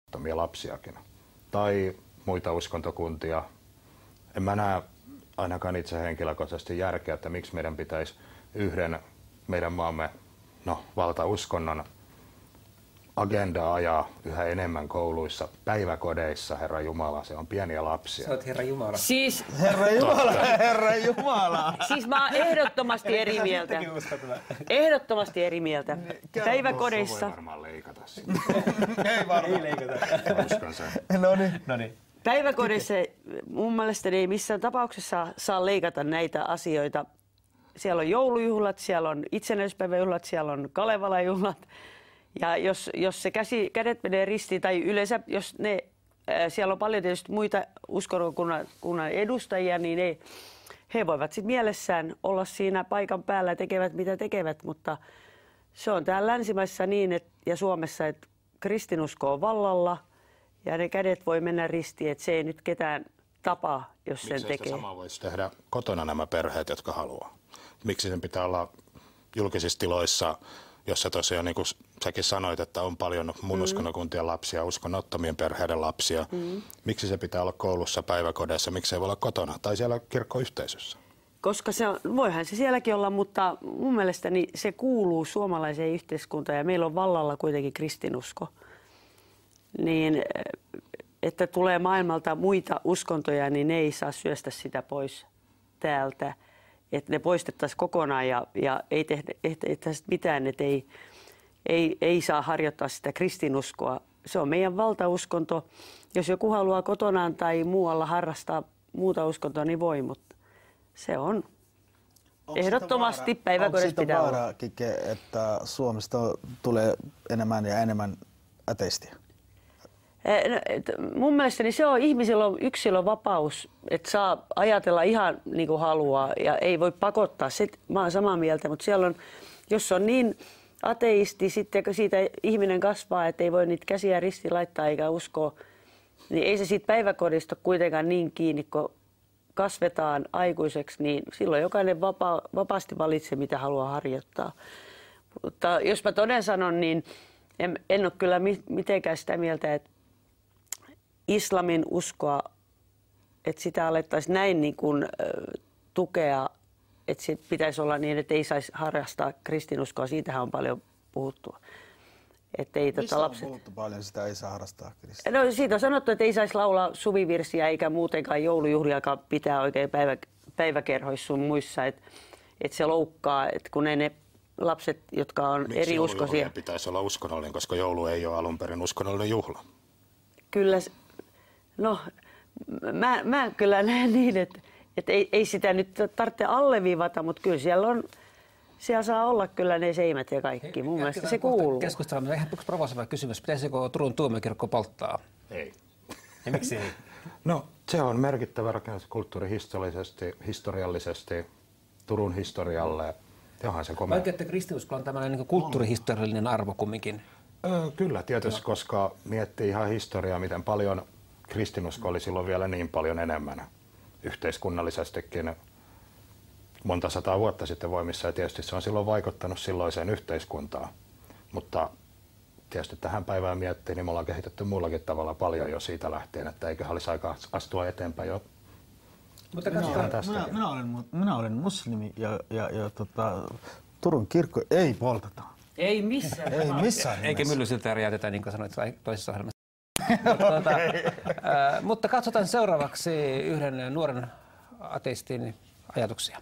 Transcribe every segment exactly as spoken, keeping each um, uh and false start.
lapsiakin. Tai muita uskontokuntia. En mä näe ainakaan itse henkilökohtaisesti järkeä, että miksi meidän pitäisi yhden meidän maamme no, valtauskonnon agendaa ajaa yhä enemmän kouluissa, päiväkodeissa, Herra Jumala, se on pieniä lapsia. Sä oot Herra Jumala. Siis, Herra Jumala, Herra Jumala. siis mä oon ehdottomasti eri mieltä. Ehdottomasti eri mieltä. Päiväkodeissa. Voi varmaan leikata sitä. Ei varmaan. Ei leikata. Uskon sen. No niin. No niin. Päiväkodeissa mun mielestä ei missään tapauksessa saa leikata näitä asioita. Siellä on joulujuhlat, siellä on itsenäisyyspäiväjuhlat, siellä on Kalevala-juhlat. Ja jos, jos se käsi, kädet menee ristiin, tai yleensä jos ne, ää, siellä on paljon tietysti muita uskonnon edustajia, niin ne, he voivat sitten mielessään olla siinä paikan päällä ja tekevät mitä tekevät. Mutta se on täällä länsimaissa niin, et, ja Suomessa, että kristinusko on vallalla ja ne kädet voi mennä ristiin, että se ei nyt ketään tapaa, jos sen Miksi tekee. sitä samaa voisi tehdä kotona nämä perheet, jotka haluaa? Miksi sen pitää olla julkisissa tiloissa, jossa tosiaan, niin kuin säkin sanoit, että on paljon mun uskonnokuntien lapsia, uskonnottomien perheiden lapsia. Mm. Miksi se pitää olla koulussa, päiväkodeissa, miksi ei voi olla kotona tai siellä kirkkoyhteisössä? Koska se on, voihan se sielläkin olla, mutta mun mielestäni se kuuluu suomalaiseen yhteiskuntaan ja meillä on vallalla kuitenkin kristinusko. Niin, että tulee maailmalta muita uskontoja, niin ne ei saa syöstä sitä pois täältä. Että ne poistettaisiin kokonaan ja, ja ei tehdä, tehdä mitään, että ei, ei, ei saa harjoittaa sitä kristinuskoa. Se on meidän valtauskonto. Jos joku haluaa kotonaan tai muualla harrastaa muuta uskontoa, niin voi, mutta se on onko ehdottomasti päiväkodissa pitää olla. Onko siitä vaara, että Suomesta tulee enemmän ja enemmän ateistia? Mun mielestäni se on ihmisillä on yksilön vapaus, että saa ajatella ihan niin kuin haluaa ja ei voi pakottaa. Sit, mä oon samaa mieltä, mutta siellä on, jos on niin ateisti, sitten kun siitä ihminen kasvaa, että ei voi niitä käsiä ristiin laittaa eikä uskoa, niin ei se siitä päiväkodista kuitenkaan niin kiinni, kun kasvetaan aikuiseksi, niin silloin jokainen vapa, vapaasti valitsee, mitä haluaa harjoittaa. Mutta jos mä toden sanon, niin en, en ole kyllä mitenkään sitä mieltä, että islamin uskoa, että sitä alettaisiin näin niin kuin, äh, tukea, että sit pitäisi olla niin, että ei saisi harrastaa kristinuskoa. Siitähän on paljon puhuttu. Että ei, Mistä tota, lapset... on puhuttu paljon, sitä ei saa harrastaa kristinuskoa? No siitä on sanottu, että ei saisi laulaa suvivirsiä eikä muutenkaan joulujuhliakaan pitää oikein päivä, päiväkerhoissa sun muissa. Että et se loukkaa, että kun ne, ne lapset, jotka on Miksi eri uskoisia... Miksi pitäisi olla uskonnollinen, koska joulu ei ole alun perin uskonnollinen juhla? Kyllä. No, mä, mä kyllä näen niin, että, että ei, ei sitä nyt tarvitse alleviivata, mutta kyllä siellä on, siellä saa olla kyllä ne seimät ja kaikki. Mun mielestä se kuuluu. Keskustellaan ihan yksi provosoiva kysymys. Pitäisikö Turun tuomiokirkko polttaa? Ei. Ja miksi ei? No, se on merkittävä rakennus kulttuurihistoriallisesti, historiallisesti Turun historialle. Johan se komea. Vaikka että kristinusko on tämmöinen niin kulttuurihistoriallinen arvo kumminkin. Öö, kyllä, tietysti, no. Koska miettii ihan historiaa, miten paljon kristinusko oli silloin vielä niin paljon enemmän yhteiskunnallisestikin monta sataa vuotta sitten voimissa. Ja tietysti se on silloin vaikuttanut silloiseen yhteiskuntaan. Mutta tietysti tähän päivään miettii, niin me ollaan kehitetty muullakin tavalla paljon jo siitä lähtien, että eiköhän olisi aika astua eteenpäin jo. Mutta minä, olen, minä, minä, olen, minä olen muslimi ja, ja, ja tota, Turun kirkko ei polteta. Ei missään. Ei missään. Eikä myllysiltä räjäytetä, niin kuin sanoit toisessa ohjelmassa. tuota, äh, mutta katsotaan seuraavaksi yhden nuoren ateistin ajatuksia.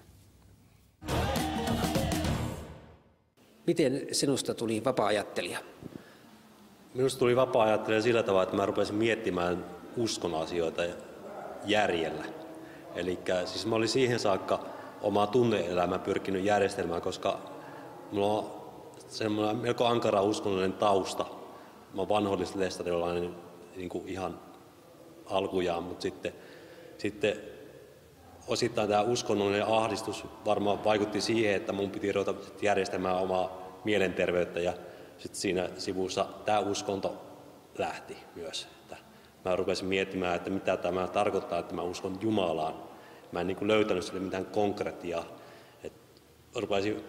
Miten sinusta tuli vapaa-ajattelija? Minusta tuli vapaa-ajattelija sillä tavalla, että mä rupesin miettimään uskon asioita järjellä. Eli siis mä olin siihen saakka omaa tunne-elämää pyrkinyt järjestelmään, koska mulla on semmoinen melko ankara uskonnollinen tausta. Mä oon vanhollislestadiolainen niin kuin ihan alkujaan, mutta sitten, sitten osittain tämä uskonnollinen ahdistus varmaan vaikutti siihen, että mun piti ruveta järjestämään omaa mielenterveyttä ja sitten siinä sivussa tämä uskonto lähti myös. Että mä rupesin miettimään, että mitä tämä tarkoittaa, että mä uskon Jumalaan. Mä en niin kuin löytänyt sille mitään konkretiaa. Et rupesin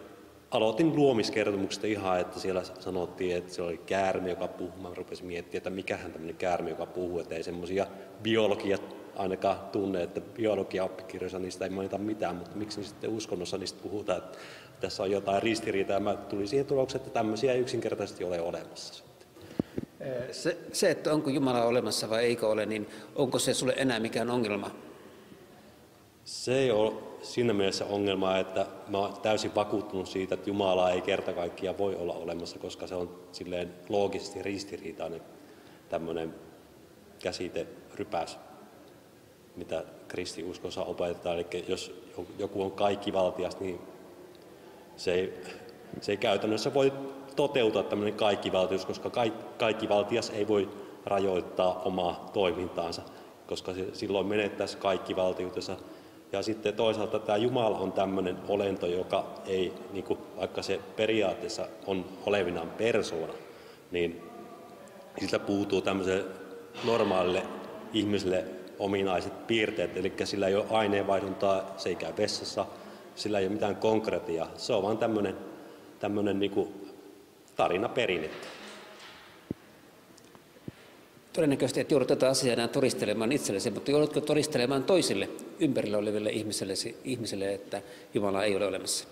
aloitin luomiskertomuksesta ihan, että siellä sanottiin, että se oli käärme, joka puhuu. Mä rupesin miettimään, että mikähän tämmöinen käärme, joka puhuu, että ei semmoisia biologia ainakaan tunne, että biologia-oppikirjoissa niistä ei mainita mitään, mutta miksi sitten uskonnossa niistä puhutaan, että tässä on jotain ristiriitaa. Mä tulin siihen tulokseen, että tämmöisiä ei yksinkertaisesti ole olemassa. Se, se, että onko Jumala olemassa vai eikö ole, niin onko se sulle enää mikään ongelma? Se ei ole siinä mielessä ongelma, että mä oon täysin vakuuttunut siitä, että Jumala ei kerta kaikkiaan voi olla olemassa, koska se on silleen loogisesti ristiriitainen tämmöinen käsiterypäs, mitä kristiuskossa opetetaan. Eli jos joku on kaikkivaltias, niin se ei, se ei käytännössä voi toteutua tämmöinen kaikkivaltius, koska kaikkivaltias ei voi rajoittaa omaa toimintaansa, koska se silloin menettäisi kaikkivaltiutensa. Ja sitten toisaalta tämä Jumala on tämmöinen olento, joka ei, niin kuin, vaikka se periaatteessa on olevinaan persoona, niin siltä puutuu tämmöiselle normaalille ihmiselle ominaiset piirteet, eli sillä ei ole aineenvaihduntaa, se ei käy vessassa, sillä ei ole mitään konkretiaa. Se on vaan tämmöinen, tämmöinen niin kuin tarinaperinnettä. Todennäköisesti et joudu tätä asiaa enää todistelemaan itsellesi, mutta joudutko todistelemaan toisille ympärillä oleville ihmisille, ihmisille, että Jumala ei ole olemassa?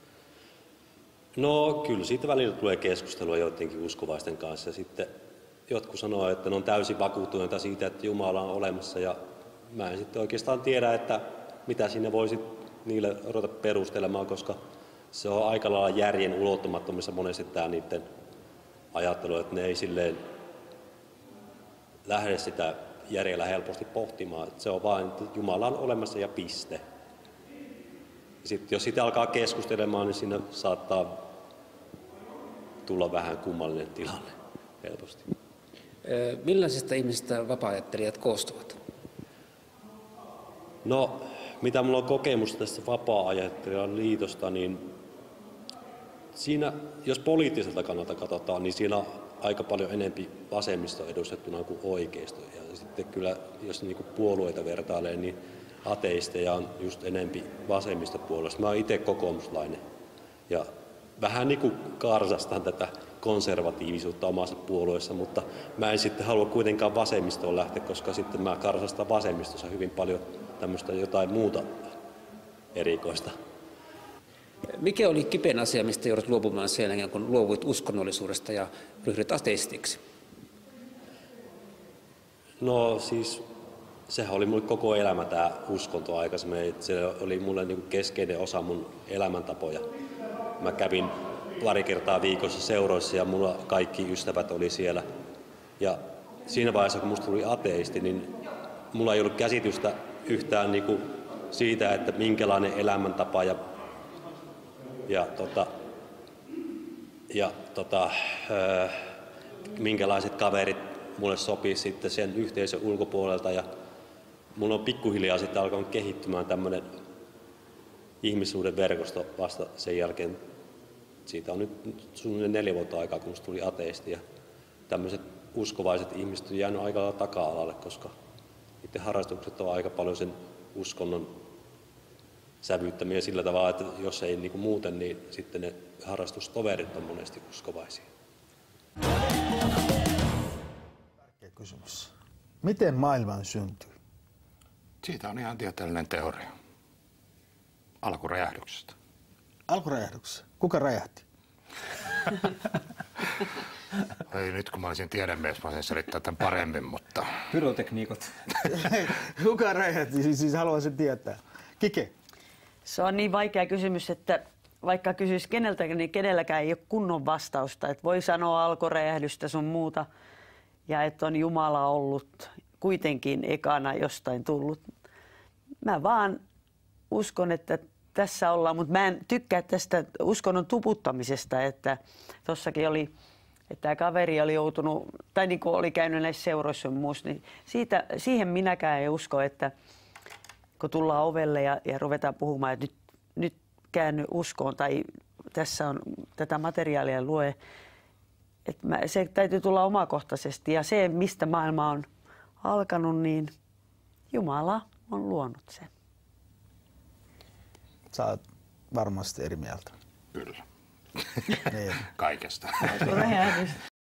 No kyllä siitä välillä tulee keskustelua joidenkin uskovaisten kanssa. Ja sitten jotkut sanoo, että ne on täysin vakuuttuneita siitä, että Jumala on olemassa. Ja mä en sitten oikeastaan tiedä, että mitä sinne voisi niille ruveta perustelemaan, koska se on aika lailla järjen ulottumattomissa monesti tämä niiden ajattelu, että ne ei silleen lähde sitä järjellä helposti pohtimaan. Se on vain, että Jumala on olemassa ja piste. Sitten jos sitä alkaa keskustelemaan, niin siinä saattaa tulla vähän kummallinen tilanne helposti. Millaisista ihmisistä vapaa-ajattelijat koostuvat? No, mitä minulla on kokemusta tästä vapaa-ajattelijan liitosta, niin siinä, jos poliittiselta kannalta katsotaan, niin siinä on aika paljon enempi vasemmisto edustettuna kuin oikeisto. Ja sitten kyllä, jos niinku puolueita vertailee, niin ateisteja on just enempi vasemmistopuolesta. Mä oon itse kokoomuslainen ja vähän niin kuin karsastan tätä konservatiivisuutta omassa puolueessa, mutta mä en sitten halua kuitenkaan vasemmistoon lähteä, koska sitten mä karsastan vasemmistossa hyvin paljon tämmöistä jotain muuta erikoista. Mikä oli kipeän asia, mistä joudut luopumaan sen jälkeen, kun luovuit uskonnollisuudesta ja ryhdyt ateistiksi? No siis, sehän oli mulle koko elämä tämä uskonto aikaisemmin. Se oli mulle niin kuin keskeinen osa mun elämäntapoja. Mä kävin pari kertaa viikossa seuroissa ja mulla kaikki ystävät oli siellä. Ja siinä vaiheessa, kun musta tuli ateisti, niin mulla ei ollut käsitystä yhtään niin kuin siitä, että minkälainen elämäntapa ja Ja, tota, ja tota, öö, minkälaiset kaverit mulle sopii sitten sen yhteisön ulkopuolelta. Ja mulla on pikkuhiljaa sitten alkanut kehittymään tämmöinen ihmissuuden verkosto vasta sen jälkeen. Siitä on nyt suunnilleen neljä vuotta aikaa, kun musta tuli ateisti. Ja tämmöiset uskovaiset ihmiset on jäänyt aika lailla taka-alalle, koska niiden harrastukset on aika paljon sen uskonnon sävyyttämiä sillä tavalla, että jos ei niin kuin muuten, niin sitten ne harrastustoverit on monesti uskovaisia. Tärkeä kysymys. Miten maailma syntyi? Siitä on ihan tieteellinen teoria. Alkuräjähdyksestä. Alkuräjähdyksestä. Kuka räjähti? Ei, nyt kun mä olisin tiedemies, mä olisin selittää tämän paremmin, mutta... Pyrotekniikot. Kuka räjähti? Siis, siis haluaisin tietää. Kike? Se on niin vaikea kysymys, että vaikka kysyisi keneltäkin, niin kenelläkään ei ole kunnon vastausta. Että voi sanoa alkuräjähdystä sun muuta ja että on Jumala ollut kuitenkin ekana jostain tullut. Mä vaan uskon, että tässä ollaan, mutta mä en tykkää tästä uskonnon tuputtamisesta, että tossakin oli, että tämä kaveri oli joutunut, tai niin kuin oli käynyt näissä seuroissa muussa, niin siitä, siihen minäkään ei usko, että kun tullaan ovelle ja, ja ruvetaan puhumaan, että nyt, nyt käänny uskoon tai tässä on tätä materiaalia lue, että mä, se täytyy tulla omakohtaisesti ja se, mistä maailma on alkanut, niin Jumala on luonut sen. Sä oot varmasti eri mieltä. Kyllä. Kaikesta.